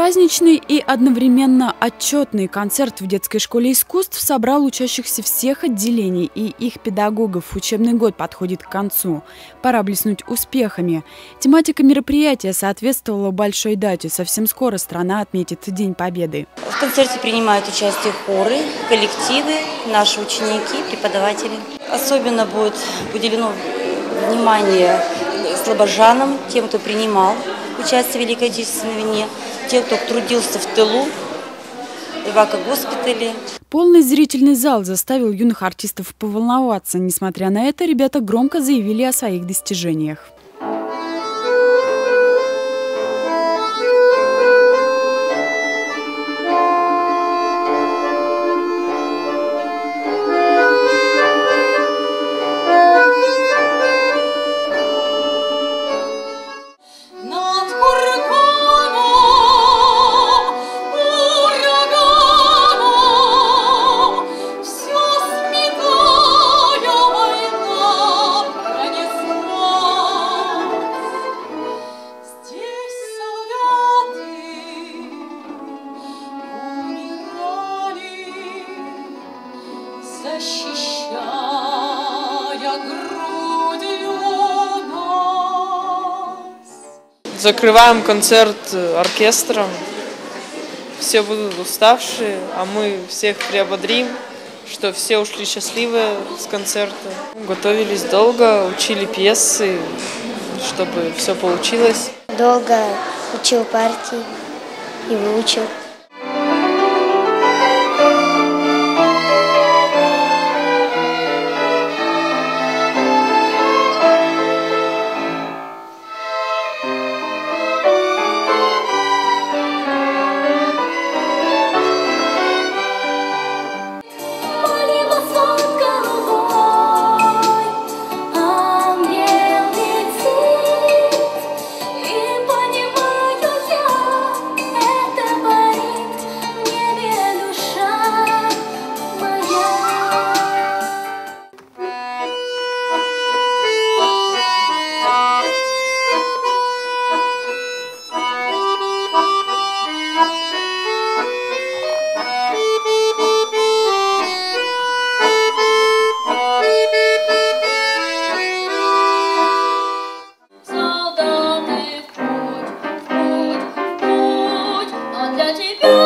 Праздничный и одновременно отчетный концерт в детской школе искусств собрал учащихся всех отделений и их педагогов. Учебный год подходит к концу. Пора блеснуть успехами. Тематика мероприятия соответствовала большой дате. Совсем скоро страна отметит День Победы. В концерте принимают участие хоры, коллективы, наши ученики, преподаватели. Особенно будет уделено внимание слабожанам, тем, кто принимал участие в Великой Отечественной войне, те, кто трудился в тылу, в эвакогоспитале. Полный зрительный зал заставил юных артистов поволноваться. Несмотря на это, ребята громко заявили о своих достижениях. Защищая грудью нас. Закрываем концерт оркестром. Все будут уставшие, а мы всех приободрим, что все ушли счастливые с концерта. Готовились долго, учили пьесы, чтобы все получилось. Долго учил партии и выучил. Тебя